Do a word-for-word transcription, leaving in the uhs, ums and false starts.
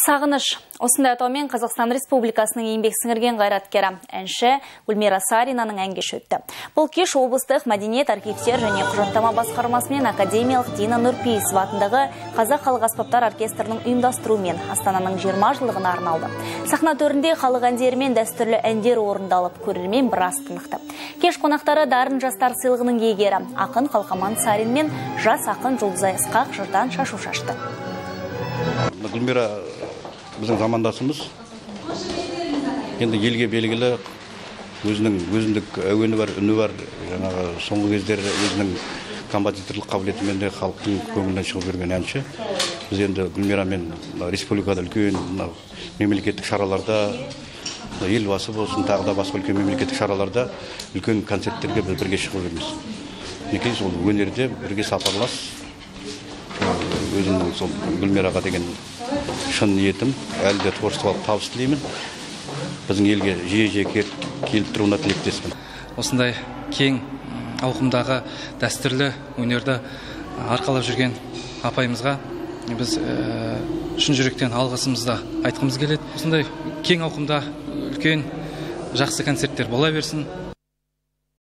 Сағыныш. Осындай атаумен Қазақстан Республикасының еңбек сіңірген қайраткері, әнші Гүлмира Саринаның ән кеші өтті. Бұл кеш облыстық мәдениет, архивтер және құжаттама басқармасымен академиялық Дина Нұрпейісова атындағы Қазақ халық аспаптар оркестрінің ұйымдастыруымен Астананың жиырма жылдығына арналды. Сахна төрінде халық әндері мен дәстүрлі әндер орындалып, көрермен біраз тынықты. Кеш қонақтары дарын жастар сыйлығының иегері ақын Қалқаман Сарин мен жас ақын Жұлдызай Ысқақ жырдан шашу шашты. Гүлмира біздің замандасымыз, енді елге белгілі, өзінің өзіндік әуені бар, үні бар, жаңағы соңғы кездері өзінің композиторлық қабілетімен де халықтың көңілінен шығып жүрген әнші. Біз енді Гүлмирамен республикада үлкен мемлекеттік шараларда, елбасы болсын, тағы да басқа үлкен мемлекеттік шараларда үлкен концерттерге біз бірге шығып жүрміз. Некей сол өнерде бірге сапарлас, өзімнің сол Гүлмираға деген шын ниетім, әлі де творчестволық табыс тілеймін. Біздің елге жиі-жиі келіп тұруына тілектеспін. Осындай кең ауқымдағы дәстүрлі өнерді арқалап жүрген апайымызға біз шын жүректен алғысымызды айтқымыз келеді. Осындай кең ауқымда үлкен жақсы концерттер бола берсін.